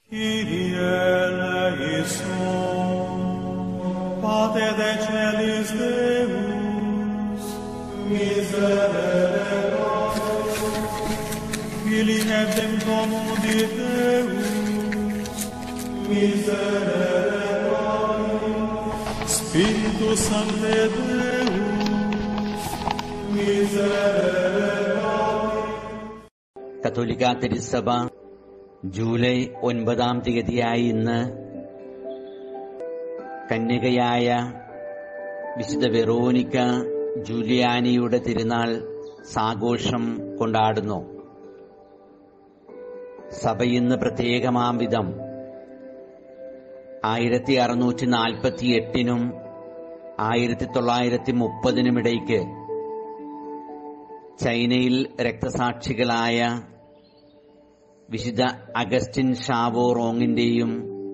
Kyrie eleison, Pater de celis Deus, miserere nostrum, Filii et Domum di Deus, miserere nobis, Spiritus Sancte Deus, miserere nobis. കത്തോലിക്കാ തിരുസഭ July 9-ാം തീയതിയായി ഇന്ന് കന്യകയായ വിശുദ്ധ Veronica ജൂലിയാനിയുടെ തിരുനാൾ സാഘോഷം കൊണ്ടാടുന്നു. സഭ ഇന്ന് പ്രത്യേകമാം വിധം 1648-നും 1930-നുമിടയ്ക്ക് ചൈനയിൽ രക്തസാക്ഷികളായ വിശുദ്ധ അഗസ്റ്റിൻ ഷാവോ റോങ്ങിന്റെയും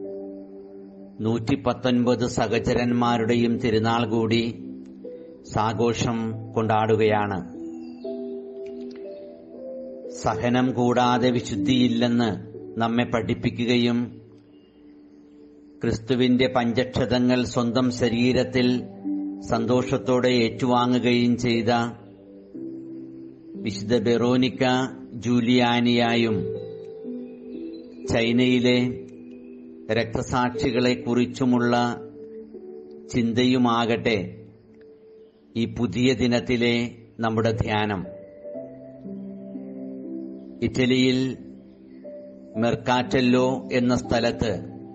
119 സഹചരന്മാരുടെയും തിരുനാൾ കൂടി സാഘോഷം കൊണ്ടാടുകയാണ്. സഹനം കൂടാതെ വിശുദ്ധിയില്ലെന്ന് നമ്മെ പഠിപ്പിക്കുകയും ക്രിസ്തുവിന്റെ പഞ്ചക്ഷതങ്ങൾ സ്വന്തം ശരീരത്തിൽ സന്തോഷത്തോടെ ഏറ്റുവാങ്ങുകയും ചെയ്ത വിശുദ്ധ വെറോനിക്ക ജൂലിയാനിയായും ചൈനയിലെ രക്തസാക്ഷികളെക്കുറിച്ചുമുള്ള ചിന്തയുമാകട്ടെ ഈ പുതിയ ദിനത്തിലെ നമ്മുടെ ധ്യാനം. ഇറ്റലിയിൽ മെർക്കാറ്റല്ലോ എന്ന സ്ഥലത്ത്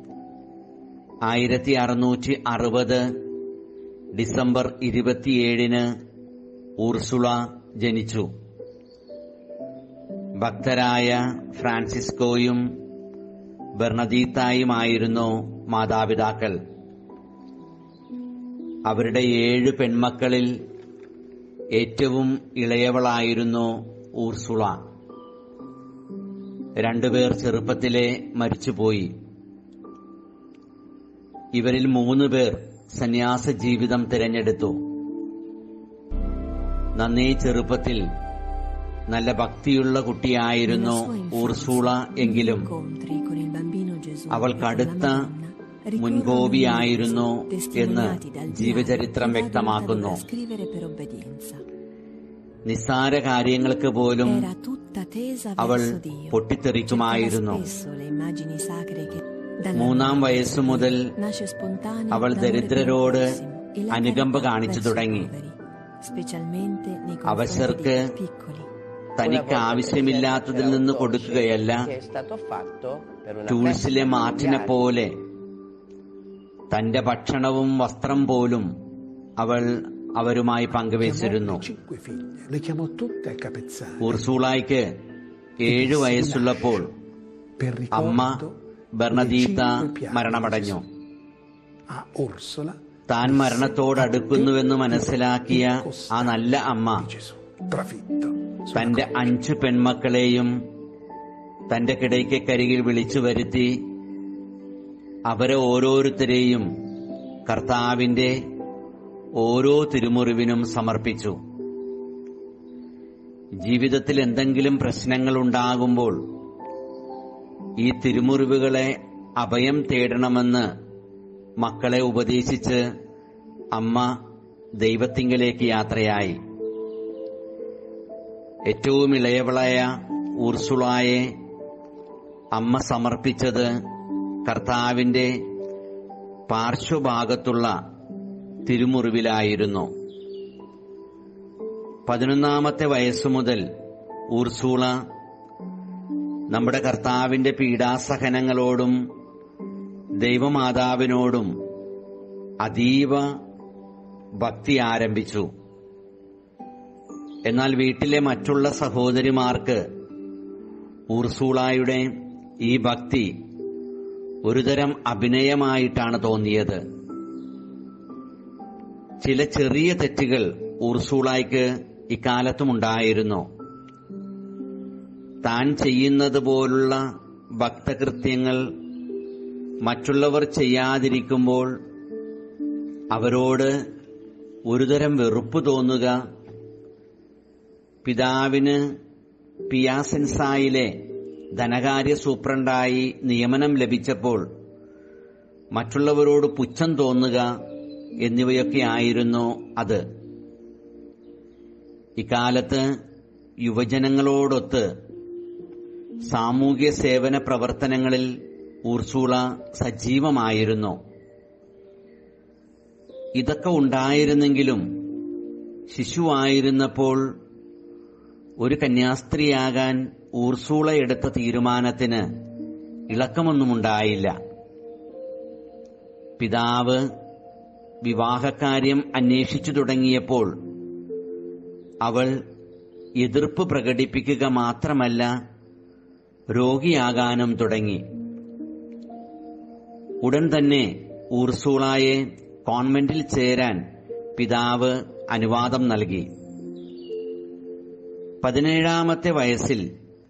1660 ഡിസംബർ 27-ന് ഊർസുള ജനിച്ചു. ഭക്തരായ ഫ്രാൻസിസ്കോയും ബെർണദീത്തായുമായിരുന്നു മാതാപിതാക്കൾ. അവരുടെ 7 പെൺമക്കളിൽ ഏറ്റവും ഇളയവളായിരുന്നു ഊർസുള. 2 പേർ ചെറുപ്പത്തിലെ മരിച്ചുപോയി. ഇവരിൽ 3 പേർ സന്യാസ ജീവിതം തിരഞ്ഞെടുത്തു. നന്നേ ചെറുപ്പത്തിൽ നല്ല ഭക്തിയുള്ള കുട്ടിയായിരുന്നു ഊർസുള എങ്കിലും അവൾ കടുത്ത മുൻകോപിയായിരുന്നു എന്ന് ജീവചരിത്രം വ്യക്തമാക്കുന്നു. നിസ്സാര കാര്യങ്ങൾക്ക് പോലും അവൾ പൊട്ടിത്തെറിക്കുമായിരുന്നു. 3-ാം വയസ്സു മുതൽ അവൾ ദരിദ്രരോട് അനുകമ്പ കാണിച്ചു തുടങ്ങി. അവശർക്ക് തനിക്ക് ആവശ്യമില്ലാത്തതിൽ നിന്ന് കൊടുക്കുകയല്ല, ടൂൾസിലെ മാർട്ടിനെ പോലെ തന്റെ ഭക്ഷണവും വസ്ത്രം പോലും അവൾ അവരുമായി പങ്കുവച്ചിരുന്നു. ഊർസൂളായ്ക്ക് 7 വയസ്സുള്ളപ്പോൾ അമ്മ ബെർണദീത്ത മരണമടഞ്ഞു. താൻ മരണത്തോടടുക്കുന്നുവെന്ന് മനസ്സിലാക്കിയ ആ നല്ല അമ്മ തന്റെ 5 പെൺമക്കളെയും തന്റെ കിടയ്ക്കരികിൽ വിളിച്ചു വരുത്തി അവരെ ഓരോരുത്തരെയും കർത്താവിന്റെ ഓരോ തിരുമുറിവിനും സമർപ്പിച്ചു. ജീവിതത്തിൽ എന്തെങ്കിലും പ്രശ്നങ്ങളുണ്ടാകുമ്പോൾ ഈ തിരുമുറിവുകളെ അഭയം തേടണമെന്ന് മക്കളെ ഉപദേശിച്ച് അമ്മ ദൈവത്തിങ്കലേക്ക് യാത്രയായി. ഏറ്റവും ഇളയവളായ ഊർസുളായെ അമ്മ സമർപ്പിച്ചത് കർത്താവിന്റെ പാർശ്വഭാഗത്തുള്ള തിരുമുറിവിലായിരുന്നു. 11-ാമത്തെ വയസ്സു മുതൽ ഊർസുള നമ്മുടെ കർത്താവിന്റെ പീഡാസഹനങ്ങളോടും ദൈവമാതാവിനോടും അതീവ ഭക്തി ആരംഭിച്ചു. എന്നാൽ വീട്ടിലെ മറ്റുള്ള സഹോദരിമാർക്ക് ഊർസൂളായുടെ ഈ ഭക്തി ഒരുതരം അഭിനയമായിട്ടാണ് തോന്നിയത്. ചില ചെറിയ തെറ്റുകൾ ഊർസൂളായ്ക്ക് ഇക്കാലത്തുമുണ്ടായിരുന്നു. താൻ ചെയ്യുന്നത് പോലുള്ള ഭക്തകൃത്യങ്ങൾ മറ്റുള്ളവർ ചെയ്യാതിരിക്കുമ്പോൾ അവരോട് ഒരുതരം വെറുപ്പ് തോന്നുക, പിതാവിന് പിയാസെൻസായിലെ ധനകാര്യ സൂപ്രണ്ടായി നിയമനം ലഭിച്ചപ്പോൾ മറ്റുള്ളവരോട് പുച്ഛം തോന്നുക എന്നിവയൊക്കെയായിരുന്നു അത്. ഇക്കാലത്ത് യുവജനങ്ങളോടൊത്ത് സാമൂഹ്യ സേവന പ്രവർത്തനങ്ങളിൽ ഊർസൂള സജീവമായിരുന്നു. ഇതൊക്കെ ഉണ്ടായിരുന്നെങ്കിലും ശിശുവായിരുന്നപ്പോൾ ഒരു കന്യാസ്ത്രീയാകാൻ ഊർസൂള എടുത്ത തീരുമാനത്തിന് ഇളക്കമൊന്നുമുണ്ടായില്ല. പിതാവ് വിവാഹകാര്യം അന്വേഷിച്ചു തുടങ്ങിയപ്പോൾ അവൾ എതിർപ്പ് പ്രകടിപ്പിക്കുക മാത്രമല്ല, രോഗിയാകാനും തുടങ്ങി. ഉടൻ തന്നെ ഊർസൂളയെ കോൺവെന്റിൽ ചേരാൻ പിതാവ് അനുവാദം നൽകി. 17-ാമത്തെ വയസ്സിൽ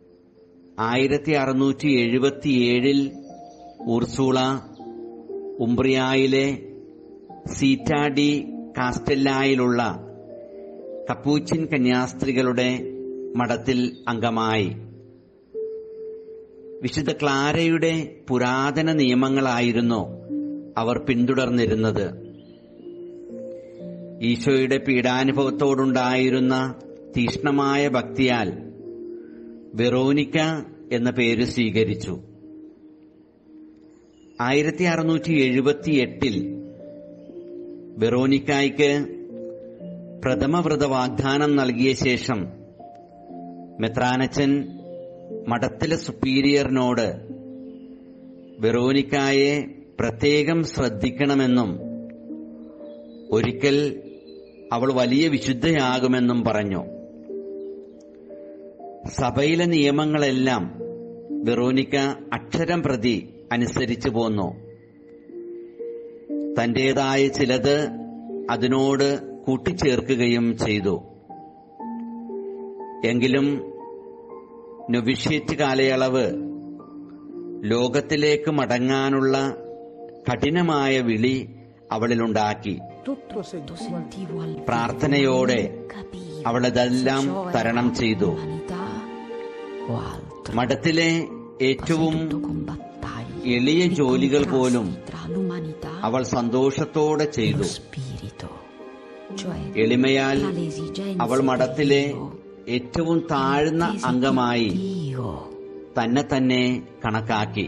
1677 ഊർസൂള ഉംബ്രിയായിലെ സീറ്റാ ഡി കാസ്റ്റെല്ലായിലുള്ള കപ്പൂച്ചിൻ കന്യാസ്ത്രീകളുടെ മഠത്തിൽ അംഗമായി. വിശുദ്ധ ക്ലാരയുടെ പുരാതന നിയമങ്ങളായിരുന്നു അവർ പിന്തുടർന്നിരുന്നത്. ഈശോയുടെ പീഡാനുഭവത്തോടുണ്ടായിരുന്ന തീക്ഷ്ണമായ ഭക്തിയാൽ വെറോനിക്ക എന്ന പേര് സ്വീകരിച്ചു. 1678 വെറോനിക്കായ്ക്ക് പ്രഥമവ്രത വാഗ്ദാനം നൽകിയ ശേഷം മെത്രാനച്ചൻ മഠത്തിലെ സുപ്പീരിയറിനോട് വെറോനിക്കായെ പ്രത്യേകം ശ്രദ്ധിക്കണമെന്നും ഒരിക്കൽ അവൾ വലിയ വിശുദ്ധയാകുമെന്നും പറഞ്ഞു. സഭയിലെ നിയമങ്ങളെല്ലാം വെറോനിക്ക അക്ഷരം പ്രതി അനുസരിച്ചു പോന്നു. തന്റേതായ ചിലത് അതിനോട് കൂട്ടിച്ചേർക്കുകയും ചെയ്തു. എങ്കിലും നൊവിഷ്യേറ്റ് കാലയളവ് ലോകത്തിലേക്ക് മടങ്ങാനുള്ള കഠിനമായ വിളി അവളിലുണ്ടാക്കി. പ്രാർത്ഥനയോടെ അവളതെല്ലാം തരണം ചെയ്തു. മഠത്തിലെ ഏറ്റവും എളിയ ജോലികൾ പോലും അവൾ സന്തോഷത്തോടെ ചെയ്തു. എളിമയാൽ അവൾ മഠത്തിലെ ഏറ്റവും താഴ്ന്ന അംഗമായി തന്നെ തന്നെ കണക്കാക്കി.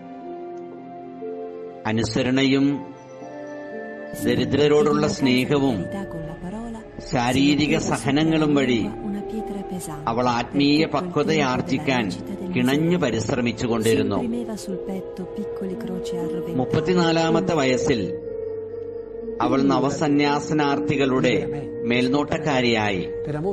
അനുസരണയും ദരിദ്രരോടുള്ള സ്നേഹവും ശാരീരിക സഹനങ്ങളും വഴി അവൾ ആത്മീയ പക്വതയാർജിക്കാൻ കിണഞ്ഞു പരിശ്രമിച്ചുകൊണ്ടിരുന്നു. 34-ാമത്തെ വയസ്സിൽ അവൾ നവസന്യാസനാർത്ഥികളുടെ മേൽനോട്ടക്കാരിയായി.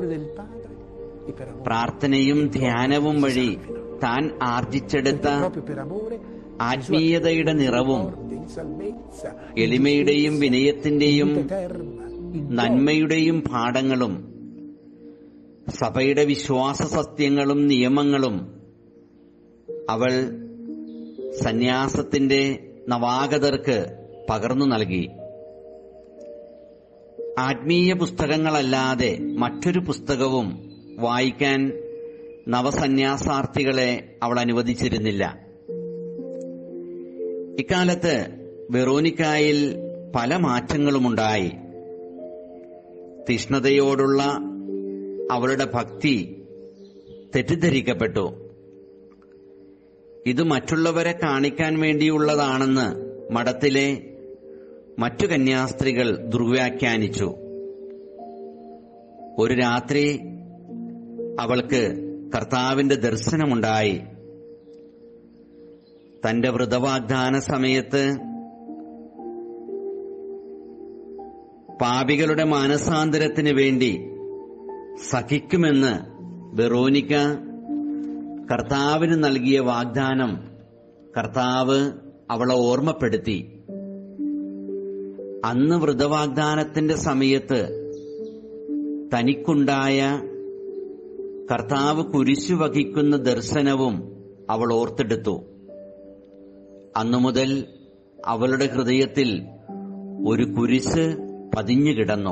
പ്രാർത്ഥനയും ധ്യാനവും വഴി താൻ ആർജിച്ചെടുത്ത ആത്മീയതയുടെ നിറവും എളിമയുടെയും വിനയത്തിന്റെയും നന്മയുടെയും പാഠങ്ങളും സഭയുടെ വിശ്വാസ സത്യങ്ങളും നിയമങ്ങളും അവൾ സന്യാസത്തിന്റെ നവാഗതർക്ക് പകർന്നു നൽകി. ആത്മീയ പുസ്തകങ്ങളല്ലാതെ മറ്റൊരു പുസ്തകവും വായിക്കാൻ നവസന്യാസാർത്ഥികളെ അവൾ അനുവദിച്ചിരുന്നില്ല. ഇക്കാലത്ത് വെറോനിക്കായിൽ പല മാറ്റങ്ങളുമുണ്ടായി. തീഷ്ണതയോടുള്ള അവളുടെ ഭക്തി തെറ്റിദ്ധരിക്കപ്പെട്ടു. ഇത് മറ്റുള്ളവരെ കാണിക്കാൻ വേണ്ടിയുള്ളതാണെന്ന് മഠത്തിലെ മറ്റു കന്യാസ്ത്രീകൾ ദുർവ്യാഖ്യാനിച്ചു. ഒരു രാത്രി അവൾക്ക് കർത്താവിന്റെ ദർശനമുണ്ടായി. തന്റെ വ്രതവാഗ്ദാന സമയത്ത് പാപികളുടെ മാനസാന്തരത്തിന് വേണ്ടി സഹിക്കുമെന്ന് വെറോനിക്ക കർത്താവിന് നൽകിയ വാഗ്ദാനം കർത്താവ് അവളെ ഓർമ്മപ്പെടുത്തി. അന്ന് വ്രതവാഗ്ദാനത്തിന്റെ സമയത്ത് തനിക്കുണ്ടായ കർത്താവ് കുരിശു വഹിക്കുന്ന ദർശനവും അവൾ ഓർത്തെടുത്തു. അന്നുമുതൽ അവളുടെ ഹൃദയത്തിൽ ഒരു കുരിശ് പതിഞ്ഞുകിടന്നു.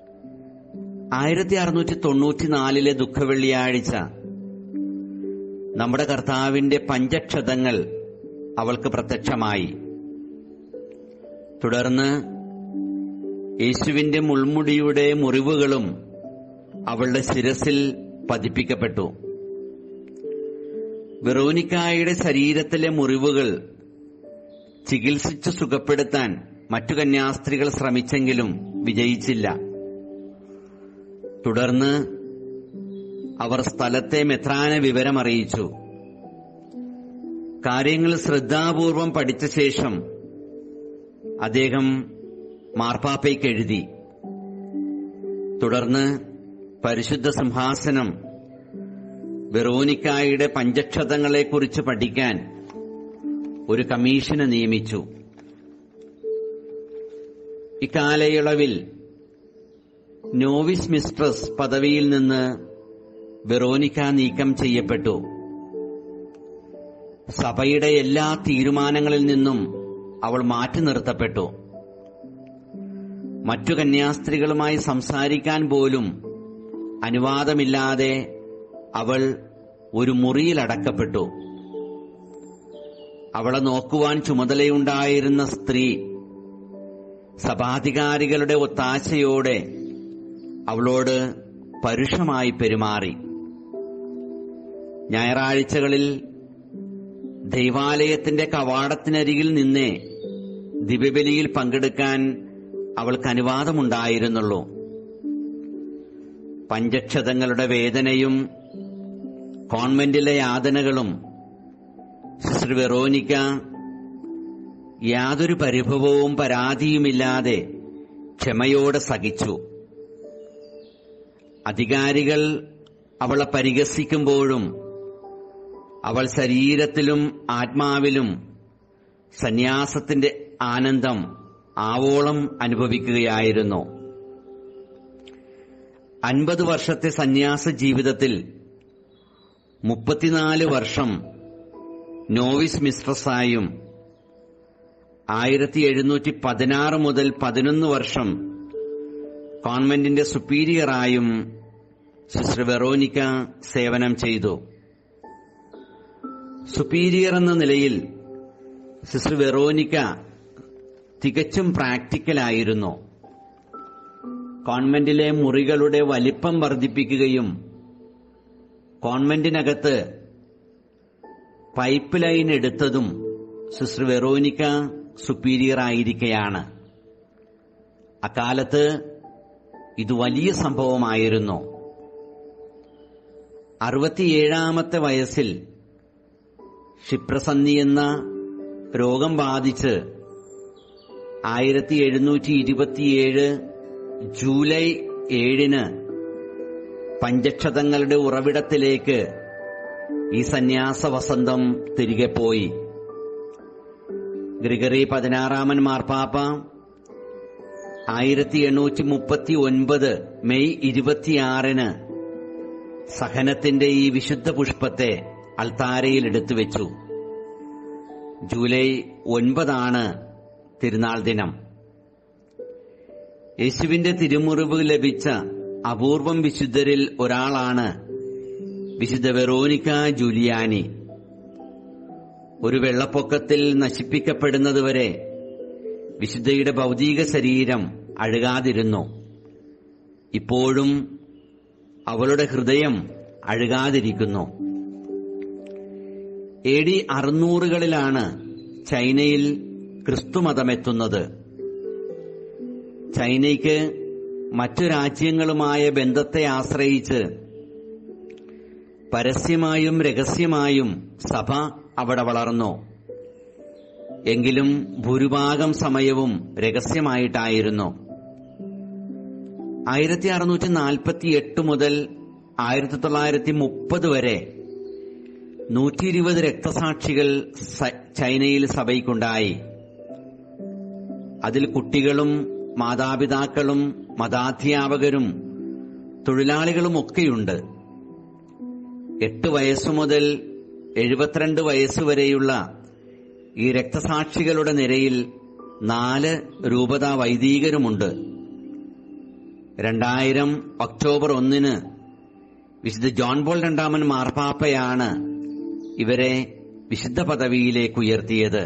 1694 ദുഃഖവെള്ളിയാഴ്ച നമ്മുടെ കർത്താവിന്റെ പഞ്ചക്ഷതങ്ങൾ അവൾക്ക് പ്രത്യക്ഷമായി. തുടർന്ന് യേശുവിന്റെ മുൾമുടിയുടെ മുറിവുകളും അവളുടെ ശിരസിൽ പതിപ്പിക്കപ്പെട്ടു. വെറോനിക്കായുടെ ശരീരത്തിലെ മുറിവുകൾ ചികിത്സിച്ചു സുഖപ്പെടുത്താൻ മറ്റു കന്യാസ്ത്രീകൾ ശ്രമിച്ചെങ്കിലും വിജയിച്ചില്ല. തുടർന്ന് അവർ സ്ഥലത്തെ മെത്രാനെ വിവരമറിയിച്ചു. കാര്യങ്ങൾ ശ്രദ്ധാപൂർവം പഠിച്ച ശേഷം അദ്ദേഹം മാർപ്പാപ്പയ്ക്ക് എഴുതി. തുടർന്ന് പരിശുദ്ധ സിംഹാസനം വെറോനിക്കായുടെ പഞ്ചക്ഷതങ്ങളെക്കുറിച്ച് പഠിക്കാൻ ഒരു കമ്മീഷനെ നിയമിച്ചു. ഇക്കാലയളവിൽ നോവിസ് മിസ്ട്രസ് പദവിയിൽ നിന്ന് വെറോനിക്ക നീക്കം ചെയ്യപ്പെട്ടു. സഭയുടെ എല്ലാ തീരുമാനങ്ങളിൽ നിന്നും അവൾ മാറ്റി നിർത്തപ്പെട്ടു. മറ്റു കന്യാസ്ത്രീകളുമായി സംസാരിക്കാൻ പോലും അനുവാദമില്ലാതെ അവൾ ഒരു മുറിയിലടക്കപ്പെട്ടു. അവളെ നോക്കുവാൻ ചുമതലയുണ്ടായിരുന്ന സ്ത്രീ സഭാധികാരികളുടെ ഒത്താശയോടെ അവളോട് പരുഷമായി പെരുമാറി. ഞായറാഴ്ചകളിൽ ദൈവാലയത്തിന്റെ കവാടത്തിനരികിൽ നിന്നേ ദിവ്യബലിയിൽ പങ്കെടുക്കാൻ അവൾക്ക് അനുവാദമുണ്ടായിരുന്നുള്ളൂ. പഞ്ചക്ഷതങ്ങളുടെ വേദനയും കോൺവെന്റിലെ യാതനകളും സിസ്റ്റർ വെറോനിക്ക യാതൊരു പരിഭവവും പരാതിയുമില്ലാതെ ക്ഷമയോടെ സഹിച്ചു. അധികാരികൾ അവളെ പരിഹസിക്കുമ്പോഴും അവൾ ശരീരത്തിലും ആത്മാവിലും സന്യാസത്തിന്റെ ആനന്ദം ആവോളം അനുഭവിക്കുകയായിരുന്നു. 50 വർഷത്തെ സന്യാസ ജീവിതത്തിൽ 34 വർഷം നോവിസ് മിസ്ട്രസായും 1716 മുതൽ 11 വർഷം കോൺവെന്റിന്റെ സുപ്പീരിയറായും സിസ്റ്റർ വെറോനിക്ക സേവനം ചെയ്തു. സുപ്പീരിയർ എന്ന നിലയിൽ സിസ്റ്റർ വെറോനിക്ക തികച്ചും പ്രാക്ടിക്കലായിരുന്നു. കോൺവെന്റിലെ മുറികളുടെ വലിപ്പം വർദ്ധിപ്പിക്കുകയും കോൺവെന്റിനകത്ത് പൈപ്പ് ലൈൻ എടുത്തതും സിസ്റ്റർ വെറോനിക്ക സുപ്പീരിയർ ആയിരിക്കെയാണ്. അക്കാലത്ത് ഇത് വലിയ സംഭവമായിരുന്നു. 67-ാമത്തെ വയസ്സിൽ ക്ഷിപ്രസന്ധി എന്ന രോഗം ബാധിച്ച് 1727 ജൂലൈ 7 പഞ്ചക്ഷതങ്ങളുടെ ഉറവിടത്തിലേക്ക് ഈ സന്യാസ വസന്തം തിരികെ പോയി. ഗ്രിഗറി 16 മാർപ്പാപ്പ 1839 മെയ് 26 സഹനത്തിന്റെ ഈ വിശുദ്ധ പുഷ്പത്തെ അൾത്താരയിൽ എടുത്തുവെച്ചു. ജൂലൈ 9 തിരുനാൾ ദിനം. യേശുവിന്റെ തിരുമുറിവ് ലഭിച്ച അപൂർവം വിശുദ്ധരിൽ ഒരാളാണ് വിശുദ്ധ വെറോനിക്ക ജൂലിയാനി. ഒരു വെള്ളപ്പൊക്കത്തിൽ നശിപ്പിക്കപ്പെടുന്നതുവരെ വിശുദ്ധയുടെ ഭൗതിക ശരീരം അഴുകാതിരുന്നു. ഇപ്പോഴും അവളുടെ ഹൃദയം അഴുകാതിരിക്കുന്നു. AD 600-കളിലാണ് ചൈനയിൽ ക്രിസ്തുമതമെത്തുന്നത്. ചൈനയ്ക്ക് മറ്റു രാജ്യങ്ങളുമായ ബന്ധത്തെ ആശ്രയിച്ച് പരസ്യമായും രഹസ്യമായും സഭ അവിടെ വളർന്നു. എങ്കിലും ഭൂരിഭാഗം സമയവും രഹസ്യമായിട്ടായിരുന്നു. 1648 മുതൽ 1930 വരെ 120 രക്തസാക്ഷികൾ ചൈനയിൽ സഭയ്ക്കുണ്ടായി. അതിൽ കുട്ടികളും മാതാപിതാക്കളും മതാധ്യാപകരും തൊഴിലാളികളുമൊക്കെയുണ്ട്. 8 വയസ്സുമുതൽ 72 വയസ്സുവരെയുള്ള ഈ രക്തസാക്ഷികളുടെ നിരയിൽ 4 രൂപതാ വൈദികരുമുണ്ട്. 2000 ഒക്ടോബർ 1 വിശുദ്ധ ജോൺ പോൾ II മാർപ്പാപ്പയാണ് ഇവരെ വിശുദ്ധ പദവിയിലേക്ക് ഉയർത്തിയത്.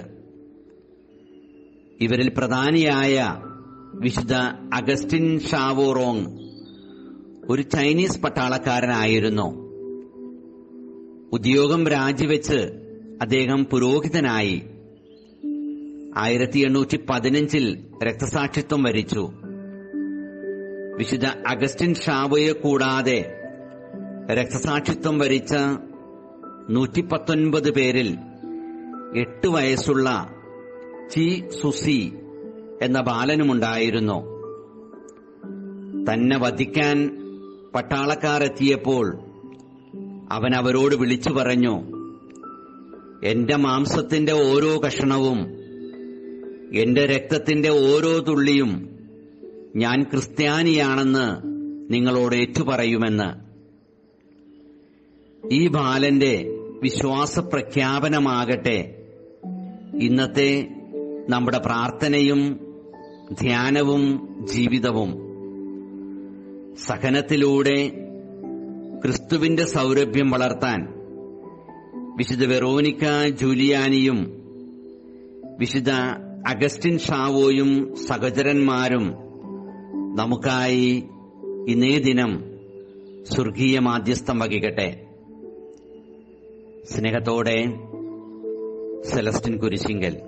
ഇവരിൽ പ്രധാനിയായ വിശുദ്ധ അഗസ്റ്റിൻ ഷാവോറോങ് ഒരു ചൈനീസ് പട്ടാളക്കാരനായിരുന്നു. ഉദ്യോഗം രാജിവെച്ച് അദ്ദേഹം പുരോഹിതനായി. 1815 രക്തസാക്ഷിത്വം വരിച്ചു. വിശുദ്ധ അഗസ്റ്റിൻ ഷാവോയെ കൂടാതെ രക്തസാക്ഷിത്വം വരിച്ച 119 പേരിൽ 8 വയസ്സുള്ള ചി സുസി എന്ന ബാലനുമുണ്ടായിരുന്നു. തന്നെ വധിക്കാൻ പട്ടാളക്കാരെത്തിയപ്പോൾ അവൻ അവരോട് വിളിച്ചു പറഞ്ഞു, എന്റെ മാംസത്തിന്റെ ഓരോ കഷണവും എന്റെ രക്തത്തിന്റെ ഓരോ തുള്ളിയും ഞാൻ ക്രിസ്ത്യാനിയാണെന്ന് നിങ്ങളോട് ഏറ്റുപറയുമെന്ന്. ഈ ബാലന്റെ വിശ്വാസ പ്രഖ്യാപനമാകട്ടെ ഇന്നത്തെ നമ്മുടെ പ്രാർത്ഥനയും ധ്യാനവും ജീവിതവും. സഹനത്തിലൂടെ ക്രിസ്തുവിന്റെ സൗരഭ്യം വളർത്താൻ വിശുദ്ധ വെറോനിക്ക ജൂലിയാനിയും വിശുദ്ധ അഗസ്റ്റിൻ ഷാവോയും സഹചരന്മാരും നമുക്കായി ഇന്നേ ദിനം സ്വർഗീയ മാധ്യസ്ഥം വഹിക്കട്ടെ. സ്നേഹത്തോടെ സെലസ്റ്റിൻ കുരിശിങ്കൽ.